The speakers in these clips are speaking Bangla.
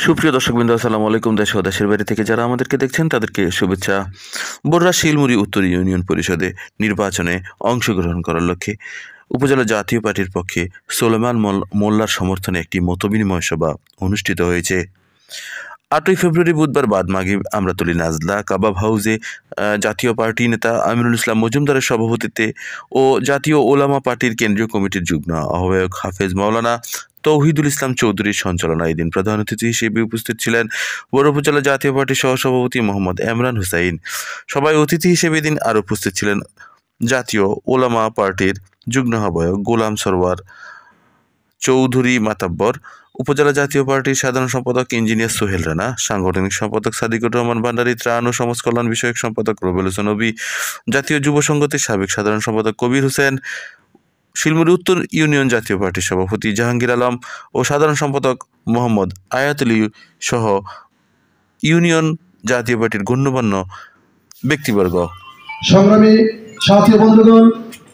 সুপ্রিয় দর্শকবৃন্দ, আসসালামু আলাইকুম। দেশ ও দেশের বাইরে থেকে যারা আমাদেরকে দেখছেন তাদেরকে শুভেচ্ছা। বররা শিলমুড়ি উত্তর ইউনিয়ন পরিষদে নির্বাচনে অংশগ্রহণ করার লক্ষ্যে উপজেলা জাতীয় পার্টির পক্ষে সোলেমান মোল্লার সমর্থনে একটি মতবিনিময় সভা অনুষ্ঠিত হয়েছে। 8ই ফেব্রুয়ারি বুধবার বাদ মাগরিব আমরাতলী নাজলা কাবাব হাউসে জাতীয় পার্টি নেতা আমিনুল ইসলাম মজুমদারের সভাপতিত্বে ও জাতীয় ওলামা পার্টির কেন্দ্রীয় কমিটির যুগ্ম আহ্বায়ক হাফেজ মাওলানা তৌহিদুল ইসলাম চৌধুরীর সঞ্চালনায় এদিন প্রধান অতিথি হিসেবে উপস্থিত ছিলেন বড় উপজেলা জাতীয় পার্টির সহসভাপতি মোহাম্মদ এমরান হুসাইন। সভায় অতিথি হিসেবে এদিন আরও উপস্থিত ছিলেন জাতীয় ওলামা পার্টির যুগ্ম আহ্বায়ক গোলাম সরওয়ার চৌধুরী মাতাব্বর, উপজেলা জাতীয় পার্টির সাধারণ সম্পাদক ইঞ্জিনিয়ার সোহেল রানা, সাংগঠনিক সম্পাদক সাদিকুর রহমান ভান্ডারী, ত্রাণ ও সমাজ কল্যাণ বিষয়ক সম্পাদক রুবেল হোসেন নবী, জাতীয় যুব সংগতির সাবেক সাধারণ সম্পাদক কবির হোসেন, শিলমুড়ি উত্তর ইউনিয়ন জাতীয় পার্টির সভাপতি জাহাঙ্গীর আলম ও সাধারণ সম্পাদক মোহাম্মদ আয়াতুলি সহ ইউনিয়ন জাতীয় পার্টির গণ্যমান্য ব্যক্তিবর্গ। সংগ্রামী সাথী বন্ধুগণ,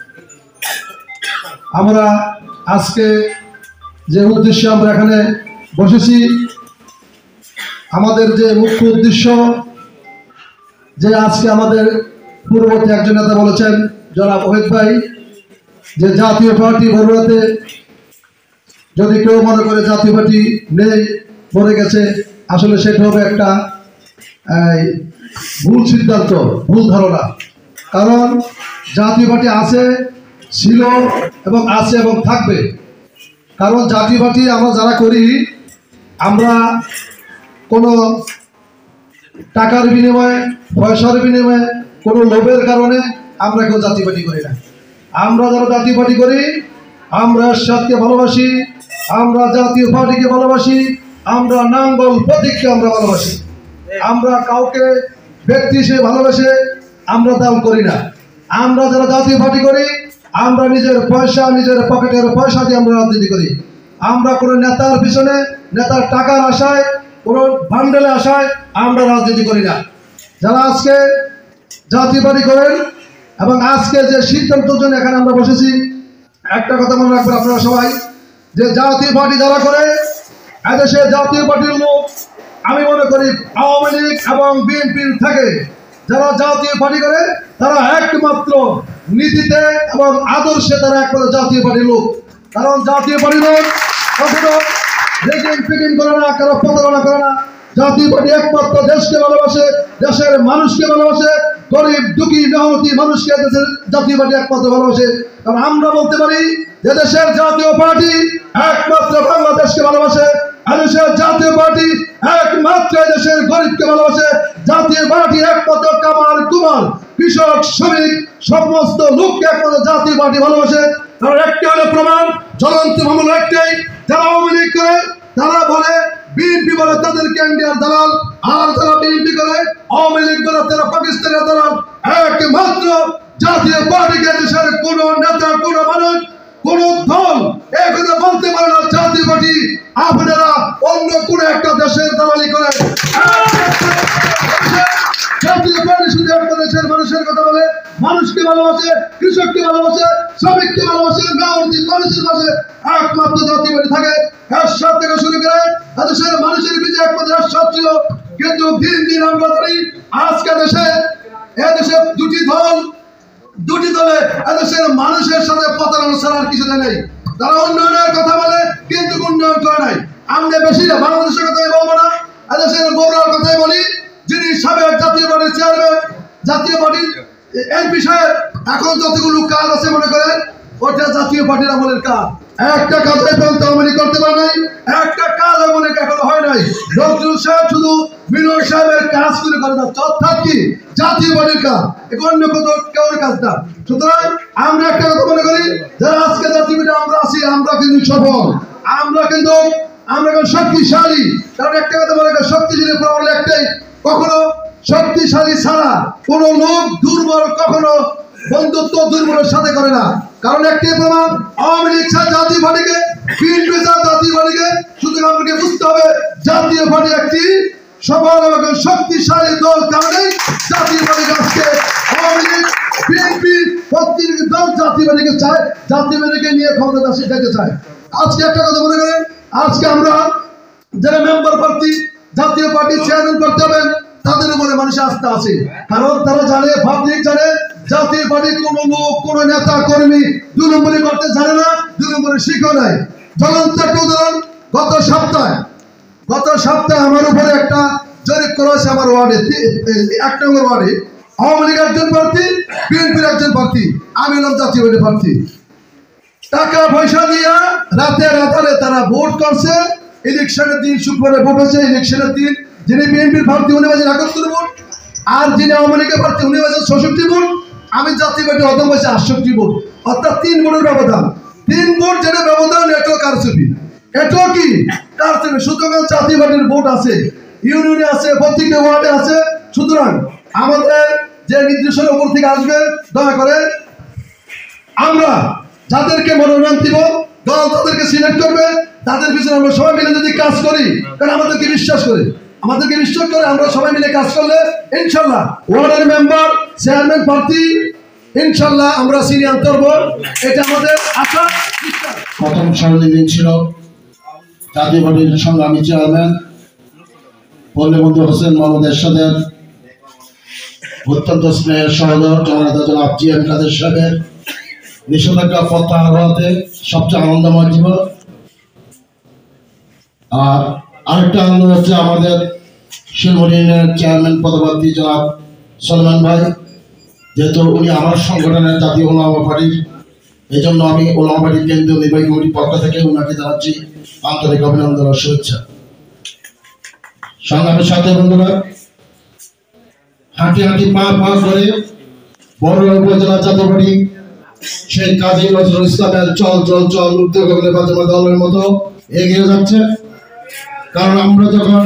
আমরা আজকে যে উদ্দেশ্যে আমরা এখানে বসেছি, আমাদের যে মুখ্য উদ্দেশ্য, যে আজকে আমাদের পূর্ববর্তী একজন নেতা বলেছেন জনাব ওহিদ ভাই, যে জাতীয় পার্টি বড়ুয়াতে যদি কেউ মনে করে জাতীয় পার্টি নেই, মরে গেছে, আসলে সেটা হবে একটা ভুল সিদ্ধান্ত, ভুল ধারণা। কারণ জাতীয় পার্টি আছে, ছিল এবং আছে এবং থাকবে। কারণ জাতীয় পার্টি আমরা যারা করি, আমরা কোনো টাকার বিনিময়ে, পয়সার বিনিময়ে, কোনো লোভের কারণে আমরা কেউ জাতীয় পার্টি করি না। আমরা যারা জাতীয় পার্টি করি, আমরা এরশাদকে ভালোবাসি, আমরা জাতীয় পার্টিকে ভালোবাসি, আমরা নাঙ্গল প্রতীককে আমরা ভালোবাসি। আমরা কাউকে ব্যক্তি হিসেবে ভালোবেসে আমরা দান করি না। আমরা যারা জাতীয় পার্টি করি, আমরা নিজের পয়সা, নিজের পকেটের পয়সা দিয়ে আমরা রাজনীতি করি। আমরা কোনো নেতার পিছনে, নেতার টাকার আশায়, কোনো বান্ডেলের আশায় আমরা রাজনীতি করি না। যারা আজকে জাতীয় পার্টি করেন এবং আজকে যে সিদ্ধান্তের জন্য এখানে আমরা বসেছি, একটা কথা মনে রাখবেন আপনারা সবাই, যে জাতীয় পার্টি যারা করে, এদেশে জাতীয় পার্টির লোক, আমি মনে করি আওয়ামী লীগ এবং বিএনপির থেকে যারা জাতীয় পার্টি করে, তারা একমাত্র নীতিতে এবং আদর্শে তারা একমাত্র জাতীয় পার্টির লোক। কারণ জাতীয় পার্টির লোক কখনো রেজিং ফিটিং করে না, কারো প্রতারণা করে না। জাতীয় পার্টি একমাত্র দেশকে ভালোবাসে, দেশের মানুষকে ভালোবাসে, গরিব দুঃখী মেহনতি মানুষকে দেশের জাতীয় পার্টি একমাত্র ভালোবাসে। কারণ আমরা বলতে পারি যে দেশের জাতীয় পার্টি একমাত্র বাংলাদেশকে ভালোবাসে, দেশের জাতীয় পার্টি একমাত্র দেশের গরিবকে ভালোবাসে। জাতীয় পার্টি একমাত্র কামার কুমার, কৃষক, শ্রমিক, সমস্ত লোককে একমাত্র জাতীয় পার্টি ভালোবাসে। কারণ একটি হলো প্রমাণ, জ্বলন্ত মামলা একটাই, যারা আওয়ামী লীগ করে তারা বলে বিএনপি বলে তাদেরকে ইন্ডিয়ার দালাল, আর যারা বিএনপি করে আওয়ামী লীগ বলে তারা পাকিস্তানের দালাল। একমাত্র জাতীয় পার্টিকে দেশের কোন নেতা, কোন মানুষ, কোন দল একথা বলতে পারে না জাতীয় পার্টি আপনারা অন্য কোন একটা দেশের দালালি করেন। জাতীয় পার্টি শুধু একটা দেশের মানুষের কথা বলে, মানুষকে ভালোবাসে, কৃষককে ভালোবাসে, শ্রমিককে ভালোবাসে, মেহনতি মানুষের পাশে একমাত্র জাতীয় পার্টি থাকে। এরশাদ থেকে শুরু করে দেশের মানুষের পিছিয়ে একমাত্র এরশাদ ছিল। কিন্তু দিন দিন আমরা জানি আজকে এদেশে দুটি দলে এদেশের মানুষের সাথে প্রতারণা ছাড়া আর কিছু নেই। তারা উন্নয়নের কথা বলে কিন্তু উন্নয়ন করে নাই। আমরা বেশি বাংলাদেশের কথাই বলবো না, এদেশের বগুড়ার কথাই বলি। যিনি সাবেক জাতীয় পার্টির চেয়ারম্যান, জাতীয় পার্টির এমপি সাহেব, এখন যতগুলো কাজ আছে মনে করেন ওটা জাতীয় পার্টির আমলের কাজ। একটা কাজে পর্যন্ত আমলি করতে পারে নাই, একটা কাজ আমলে এখনো হয় নাই। নজরুল সাহেব শুধু মিলন সাহেবের কাজ করে যাচ্ছে, অর্থাৎ কি জাতীয় পার্টির কাজ, অন্য কেউর কাজ না। সুতরাং আমরা একটা কথা মনে করি, যারা আজকে জাতীয় পার্টি আমরা আছি, আমরা কিন্তু সফল, আমরা শক্তিশালী। কারণ একটা কথা মনে করি, শক্তিশালী প্রবল একটাই, কখনো শক্তিশালী ছাড়া কোন লোক দুর্বল কখনো বন্ধুত্ব দুর্বলের সাথে করে না। কারণ একটি প্রমাণ, আওয়ামী লীগ ছাড়া জাতীয় পার্টিকে, বিএনপি ছাড়া জাতীয় পার্টিকে, সুতরাং আমাকে বুঝতে হবে জাতীয় পার্টি একটি সফল এবং শক্তিশালী দল। কারণে জাতীয় পার্টিকে আজকে আওয়ামী লীগ, বিএনপি প্রত্যেক দল জাতীয় পার্টিকে চায়, জাতীয় পার্টিকে নিয়ে ক্ষমতা শিখাইতে চায়। আজকে একটা কথা মনে করেন, আজকে আমরা যারা মেম্বার প্রার্থী জাতীয় পার্টির চেয়ারম্যান করতে হবেন, তাদের উপরে মানুষের আস্থা আছে। কারণ তারা জানে, পাবলিক জানে, জাতীয় পার্টির কোন লোক, কোন নেতা কর্মী 2 নম্বরই করতে জানে না, 2 নম্বরের শিক্ষা নাই। জ্বলন্ত একটা উদাহরণ, গত সপ্তাহে আমার উপরে একটা জরিপ করা হয়েছে আমার ওয়ার্ডে, 1 নম্বর ওয়ার্ডে। আওয়ামী লীগের একজন প্রার্থী, বিএনপির একজন প্রার্থী, আমি হলাম জাতীয় পার্টির প্রার্থী। টাকা পয়সা দিয়ে রাতে রাতারে তারা ভোট করছে। ইলেকশনের দিন শুক্রবারে ভোট হয়েছে। ইলেকশনের দিন যিনি বিএনপির প্রার্থী উনি পাচ্ছেন 71 ভোট, আর যিনি আওয়ামী লীগের প্রার্থী উনি পাচ্ছেন 66 ভোট। আমি জাতীয় পার্টি অদম পাচ্ছি 68 ভোট, অর্থাৎ 3 ভোটের ব্যবধান। 3 ভোট যেটা ব্যবধান, এটাও কারচুপি, এটাও কি কারচুপি। সুতরাং জাতীয় পার্টির ভোট আছে, ইউনিয়নে আছে, প্রত্যেকটা ওয়ার্ডে আছে। সুতরাং আমাদের যে নির্দেশনের উপর থেকে আসবে, দয়া করে আমরা যাদেরকে মনোনয়ন দিব, দল তাদেরকে সিলেক্ট করবে, তাদের পিছনে আমরা সবাই মিলে যদি কাজ করি, কারণ আমাদেরকে বিশ্বাস করে আমরা সবাই মিলে কাজ করলে ইনশাল্লাহ ওয়ার্ডের মেম্বার, চেয়ারম্যান প্রার্থী ইনশাল্লাহ আমরা সিনিয়র করব, এটা আমাদের আশা। প্রথম সার্বজনীন ছিল জাতীয় পার্টির সংগ্রামী চেয়ারম্যান পল্লীবন্ধু হোসেন মোহাম্মদ এরশাদের অত্যন্ত স্নেহের সহোদর জননেতা জনাব জিএম কাদের সাহেবের নিষেধাজ্ঞা প্রত্যাহার হওয়াতে সবচেয়ে আনন্দময় জীবন। আর আরেকটা আনন্দ হচ্ছে আমাদের শিলমুড়ি ইউনিয়নের চেয়ারম্যান পদপ্রার্থী জনাব সলমান ভাই, যেহেতু উনি আমার সংগঠনের জাতীয় ওলামা পার্টির, এই জন্য আমি ওলামা পার্টির কেন্দ্রীয় নির্বাহী কমিটির পক্ষ থেকে ওনাকে জানাচ্ছি আন্তরিক অভিনন্দন ও শুভেচ্ছা। সংগ্রামের সাথে বন্ধুরা, হাঁটি হাঁটি পা পা করে বড় উপজেলা জাতীয় পার্টি সেই কাজী নজরুল ইসলামের চল চল চল উদ্যোগ দলের মতো এগিয়ে যাচ্ছে। কারণ আমরা যখন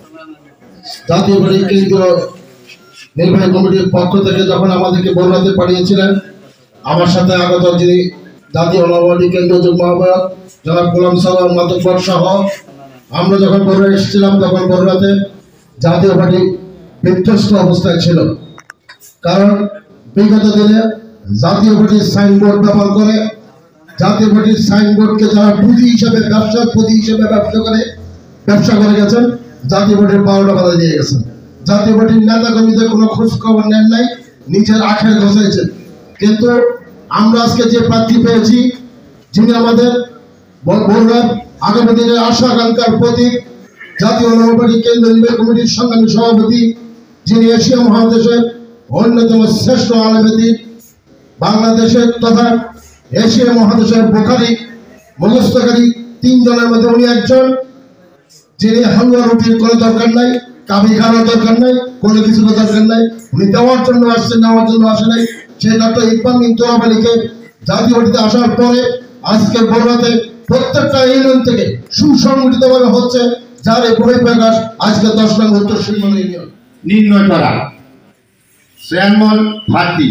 জাতীয় পার্টি কেন্দ্রীয় নির্বাহী কমিটির পক্ষ থেকে যখন আমাদেরকে বগুড়াতে পাঠিয়েছিলেন, আমার সাথে আগত যিনি জাতীয় ওলামা কেন্দ্রীয় যুগ্ম আহ্বায়ক জনাব গোলাম সালাম মাতব্বর সহ আমরা যখন বগুড়া এসেছিলাম, তখন বগুড়াতে জাতীয় পার্টি বিধ্বস্ত অবস্থায় ছিল। কারণ বিগত দিনে জাতীয় পার্টির সাইনবোর্ড ব্যবহার করে, জাতীয় পার্টির সাইনবোর্ডকে যারা পুঁজি হিসেবে ব্যবসার পুঁজি হিসেবে ব্যবসা করে গেছেন, জাতীয় পার্টির 12টা বাধা দিয়ে গেছেন। জাতীয় পার্টির নেতা কর্মীদের কোনো খোঁজ খবর নেন নাই, নিজের আখের ঘষাইছেন। কিন্তু আমরা আজকে যে প্রার্থী পেয়েছি, যিনি আমাদের বগুড়ার আগামী দিনের আশা আকাঙ্ক্ষার প্রতীক, জাতীয় ওলামা পার্টি কেন্দ্রীয় নির্বাহী কমিটির সংগ্রামী সভাপতি, যিনি এশিয়া মহাদেশের অন্যতম শ্রেষ্ঠ আলেমদিন, বাংলাদেশের তথা এশিয়া মহাদেশের বোখারি মুখস্থকারী 3 জনের মধ্যে উনি একজন, যিনি হালুয়া রুটির কোনো দরকার নাই, কাবি খাওয়ার দরকার নাই, কোনো কিছুর দরকার নাই। উনি দেওয়ার জন্য আসছেন, নেওয়ার জন্য আসে নাই। সেই ডক্টর ইকবাল মিন তোরাব আলীকে জাতীয় পার্টিতে আসার পরে আজকে বগুড়াতে প্রত্যেকটা ইউনিয়ন থেকে সুসংগঠিতভাবে হচ্ছে, যার এই বহিঃপ্রকাশ আজকে 10 নং উত্তর শিলমুড়ি ইউনিয়ন নির্ণয় করা চেয়ারম্যান প্রার্থী।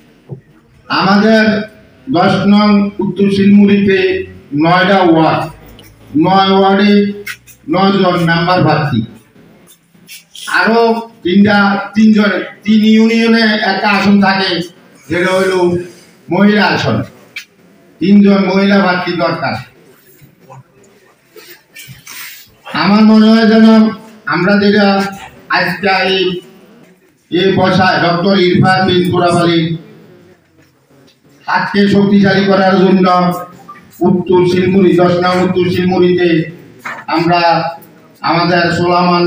আমাদের 10 নং উত্তর শিলমুড়িতে 9টা ওয়ার্ড, 9 ওয়ার্ডে 9 জন মেম্বার প্রার্থী। আরো 3 ইউনিয়নে একটা আসন থাকে, যেটা হইল মহিলা আসন। 3 জন মহিলা প্রার্থী দরকার। আমার মনে হয় যেন আমরা যেটা আজকে এই বসায় ডক্টর ইরফান বিন তোরাব আলী হাতকে শক্তিশালী করার জন্য উত্তর শিলমুড়ি 10 নং উত্তর শিলমুড়িতে আমরা আমাদের সোলামান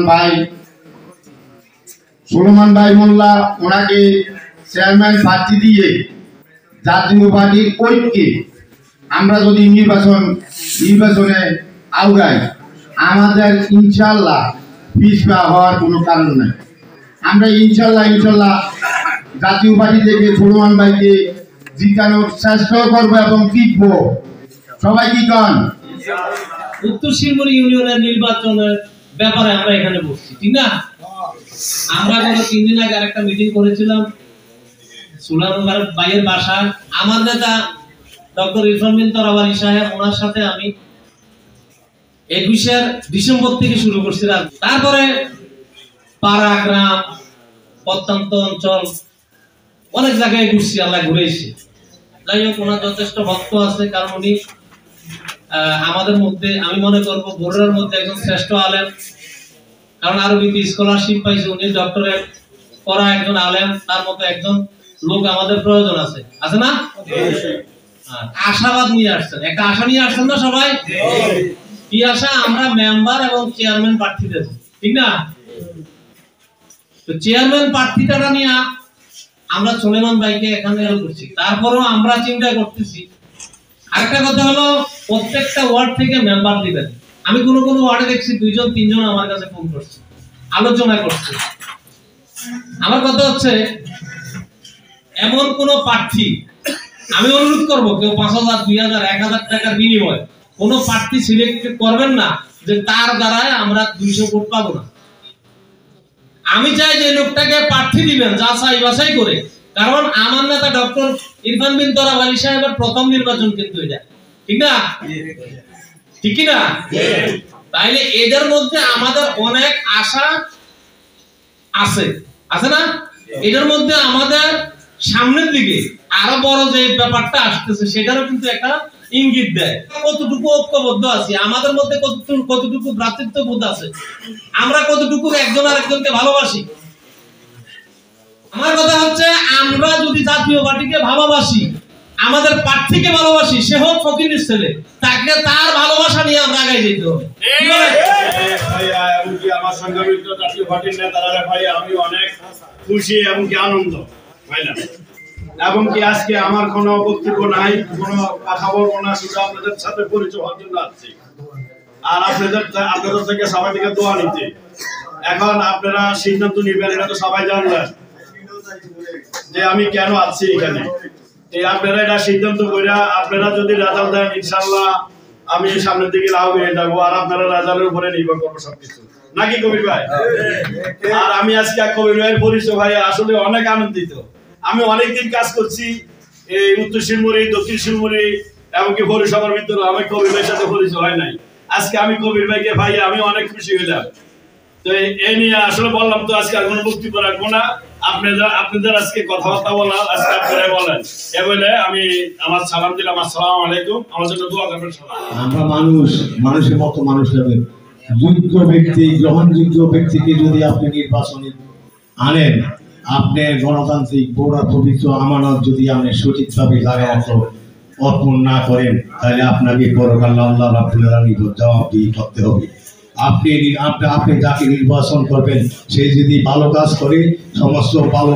ভাই মোল্লা ওনাকে চেয়ারম্যান প্রার্থী দিয়ে জাতীয় পার্টির ঐক্যে আমরা যদি নির্বাচনে আউগাই, আমাদের ইনশাল্লাহ পিছপা হওয়ার কোনো কারণ নেই। আমরা ইনশাল্লাহ জাতীয় পার্টি থেকে সোলামান ভাইকে জিতানোর চেষ্টা করবো এবং জিতবো। সবাই কি কন? উত্তর শিলমুড়ি ইউনিয়নের নির্বাচনের ব্যাপারে আমরা এখানে বসছি, ঠিক না? আমরা গত 3 দিন আগে আরেকটা মিটিং করেছিলাম সুলাইমান ভাইয়ের বাসায়। আমার নেতা ডক্টর ইরফান বিন তোরাব আলী সাহেব, ওনার সাথে আমি 21 ডিসেম্বর থেকে শুরু করছিলাম। তারপরে পাড়া গ্রাম প্রত্যন্ত অঞ্চল অনেক জায়গায় ঘুরছি, আল্লাহ ঘুরেছি। যাই হোক, ওনার যথেষ্ট ভক্ত আছে, কারণ উনি আমাদের মধ্যে আমি মনে করব বড়রার মধ্যে একজন শ্রেষ্ঠ আলেম, কারণ আরবিতে স্কলারশিপ পাইছে, উনি ডক্টরেট করা একজন আলেম, তার মতো একজন লোক আমাদের প্রয়োজন আছে, আছে না? আশাবাদ নিয়ে আসছেন, একটা আশা নিয়ে আসছেন না সবাই? কি আশা? আমরা মেম্বার এবং চেয়ারম্যান প্রার্থী দেব, ঠিক না? তো চেয়ারম্যান প্রার্থীটা নিয়ে আমরা সুলেমান ভাইকে এখানে করছি, তারপরেও আমরা চিন্তা করতেছি আরেকটা কথা হলো প্রত্যেকটা ওয়ার্ড থেকে মেম্বার দিবেন। আমি কোন ওয়ার্ডে দেখছি 2 জন 3 জন আমার কাছে ফোন করছে, আলোচনা করছে। আমার কথা হচ্ছে এমন কোন প্রার্থী, আমি অনুরোধ করব কেউ 5,000 2,000 1,000 টাকার বিনিময়ে কোন প্রার্থী সিলেক্ট করবেন না যে তার দ্বারায় আমরা 200 ভোট পাবো না। আমি চাই যে লোকটাকে প্রার্থী দিবেন যাচাই বাছাই করে, কারণ আমার নেতা ডক্টর ইরফান বিন তোরাবালী সাহেবের প্রথম নির্বাচন কিন্তু এটা, ঠিক না? ঠিক কি না? তাইলে এদের মধ্যে আমাদের অনেক আশা আছে, আছে না? এদের মধ্যে আমাদের সামনের দিকে আরো বড় যে ব্যাপারটা আসতেছে সেটারও কিন্তু একটা ইঙ্গিত দেয় কতটুকু ঐক্যবদ্ধ আছি, আমাদের মধ্যে কতটুকু ভ্রাতৃত্ববোধ আছে, আমরা কতটুকু একজন আরেকজনকে ভালোবাসি। আমার কথা হচ্ছে আমরা যদি জাতীয় পার্টিকে ভালোবাসি, আমাদের প্রার্থীকে ভালোবাসি, সে হোক ফকিরের ছেলে, তাকে তার ভালোবাসা নিয়ে আমরা আগায় যেতে হবে। আমার সংগঠিত জাতীয় পার্টির নেতারা ভাই আমি অনেক খুশি এবং কি আনন্দ ভাই না, এবং কি আজকে আমার কোনো বক্তব্য নাই, কোনো কথা বলবো না, শুধু আপনাদের সাথে পরিচয় হওয়ার জন্য আসছি আর আপনাদের থেকে সবাই থেকে দোয়া নিতে। এখন আপনারা সিদ্ধান্ত নিবেন, এটা তো সবাই জানলেন যে আমি কেন আছি এখানে। আপনারা এটা সিদ্ধান্ত করে আপনারা যদি রেজাল্ট দেন ইনশাআল্লাহ আমি সামনের দিকে লাভ হয়ে যাবো, আর আপনারা রেজাল্টের উপরে নির্ভর করবো সবকিছু, নাকি কবির ভাই? আর আমি আজকে কবির ভাইয়ের পরিচয় ভাই আসলে অনেক আনন্দিত। আমি অনেকদিন কাজ করছি এই উত্তর শিলমুড়ি, দক্ষিণ শিলমুড়ি এমনকি পৌরসভার ভিতরে, আমি কবির ভাইয়ের সাথে পরিচয় হয় নাই। আজকে আমি কবির ভাইকে ভাই আমি অনেক খুশি হইলাম। তো এই নিয়ে আসলে বললাম তো আজকে আর কোনো বক্তব্য রাখবো না, আপনাদের আজকে কথাবার্তা বলার আজকে আপনারা বলেন এ বলে আমি আমার সালাম দিলাম। আসসালামু আলাইকুম, আমার জন্য দোয়া করবেন সবাই। আমরা মানুষের মতো মানুষ হবে, যোগ্য ব্যক্তি, গ্রহণযোগ্য ব্যক্তিকে যদি আপনি নির্বাচনে আনেন, আপনি গণতান্ত্রিক বড় পবিত্র আমানত যদি আপনি সঠিকভাবে জায়গায় অর্পণ না করেন, তাহলে আপনাকে পরকাল আল্লাহ রাব্বুল আলামিনের জবাবদিহি করতে হবে। আপনি যাকে নির্বাচন করবেন সে যদি ভালো কাজ করে, সমস্ত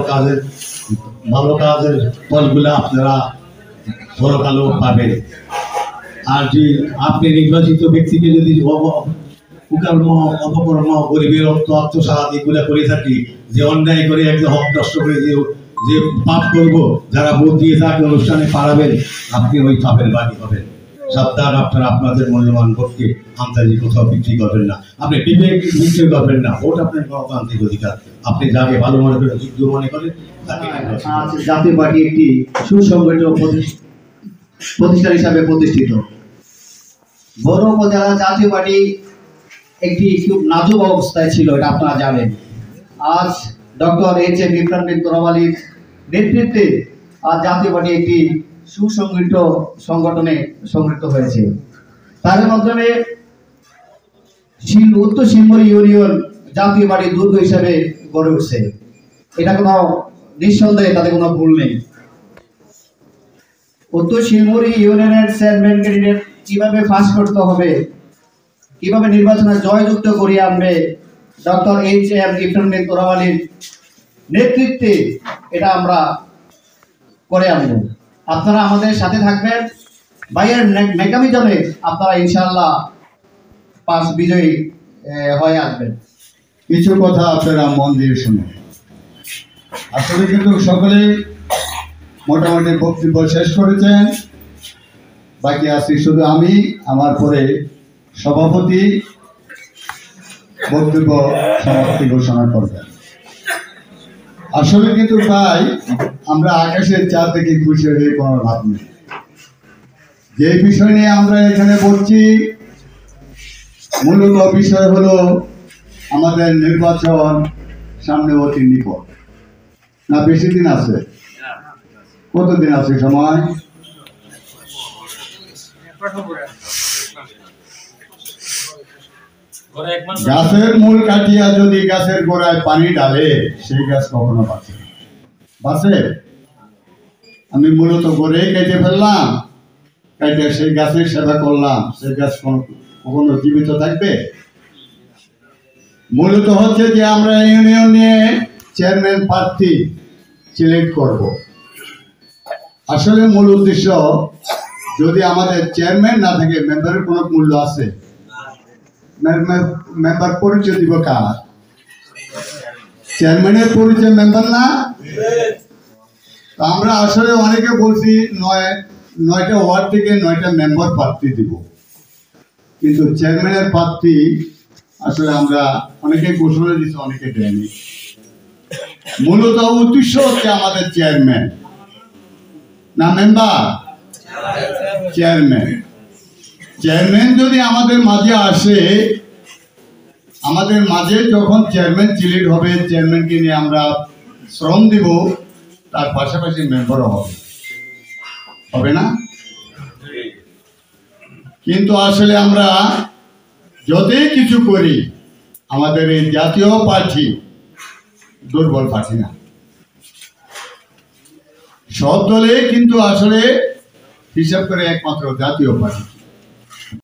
ভালো কাজের ফলগুলো আপনারা পরকালও পাবেন। আর যে আপনি নির্বাচিত ব্যক্তিকে যদি কুকর্ম, অপকর্ম, গরিবের আত্মসাৎ এগুলো করে থাকি, যে অন্যায় করে একদম হক নষ্ট করে যে পাপ করবো, যারা ভোট দিয়ে তাকে অনুষ্ঠানে পাঠাবেন, আপনি ওই পাপের বাড়ি হবেন। সাবধান, আপনারা আপনাদের মূল্যবান ভোটকে আন্তর্জাতিক কোথাও বিক্রি করবেন না, আপনি বিবেক বিক্রি করবেন না। ভোট আপনার গণতান্ত্রিক অধিকার, আপনি যাকে ভালো মনে করেন, যোগ্য মনে করেন তাকে। জাতীয় পার্টি একটি সুসংগঠিত প্রতিষ্ঠান হিসাবে প্রতিষ্ঠিত। বড় উপজেলা জাতীয় পার্টি একটি খুব নাজুক অবস্থায় ছিল, এটা আপনারা জানেন। আজ ডক্টর এইচ.এম. ইরফান বিন তোরাবালীর নেতৃত্বে আজ জাতীয় পার্টি একটি সুসংগঠিত সংগঠনে সংগঠিত হয়েছে। তার মাধ্যমে উত্তর শিলমুড়ি ইউনিয়ন জাতীয় পার্টির দুর্গ হিসাবে গড়ে উঠছে, এটা কোনো নিঃসন্দেহে তাদের কোনো ভুল নেই। উত্তর শিলমুড়ি ইউনিয়নের চেয়ারম্যান ক্যান্ডিডেট কিভাবে ফাঁস করতে হবে, কিভাবে নির্বাচনে জয়যুক্ত করিয়ে আনবে ডক্টর এইচ.এম. ইরফান বিন তোরাবালীর নেতৃত্বে, এটা আমরা করে আনব। আপনারা আমাদের সাথে থাকবেন, ভাইয়ের মেকানিজমে আপনারা ইনশাআল্লাহ পাস বিজয়ী হয়ে আসবেন। কিছু কথা আপনারা মন দিয়ে শুনুন। আসলে কিন্তু সকলে মোটামুটি বক্তব্য শেষ করেছেন, বাকি আছি শুধু আমি, আমার পরে সভাপতি বক্তব্য সমাপ্তি ঘোষণা করবেন। আসলে কিন্তু ভাই আমরা আকাশের চাঁদ থেকে খুশি হয়ে কোনো লাভ নেই। যে বিষয় নিয়ে আমরা এখানে বলছি, মূলত বিষয় হলো আমাদের নির্বাচন সামনে অতি নিকট। না বেশি দিন আছে? কতদিন আছে সময়? গাছের মূল কাটিয়া যদি গাছের গোড়ায় পানি ডালে সেই গাছ কখনো বাঁচে না। বাঁচে? আমি মূলত গড়েই কেটে ফেললাম, কেটে সেই গাছের সেবা করলাম, সেই গাছ কখনো জীবিত থাকবে? মূলত হচ্ছে যে আমরা ইউনিয়ন নিয়ে চেয়ারম্যান প্রার্থী সিলেক্ট করব। আসলে মূল উদ্দেশ্য, যদি আমাদের চেয়ারম্যান না থাকে মেম্বারের কোনো মূল্য আছে? মেম্বার পরিচয় দিব কার? চেয়ারম্যানের পরিচয় মেম্বার না? আমরা আসলে অনেকে বলছি 9টা ওয়ার্ড থেকে 9টা মেম্বার প্রার্থী দিব, কিন্তু চেয়ারম্যানের প্রার্থী আসলে আমরা অনেকে ঘোষণা দিচ্ছি, অনেকে দেয়নি। মূলত উদ্দেশ্য হচ্ছে আমাদের চেয়ারম্যান না মেম্বার? চেয়ারম্যান। চেয়ারম্যান যদি আমাদের মাঝে আসে, আমাদের মাঝে যখন চেয়ারম্যান সিলেক্ট হবে, চেয়ারম্যানকে নিয়ে আমরা শ্রম দিব, তার পাশাপাশি মেম্বারও হবে না? কিন্তু আসলে আমরা যতই কিছু করি, আমাদের এই জাতীয় পার্টি দুর্বল পার্টি না। সব দলে কিন্তু আসলে হিসাব করে একমাত্র জাতীয় পার্টি।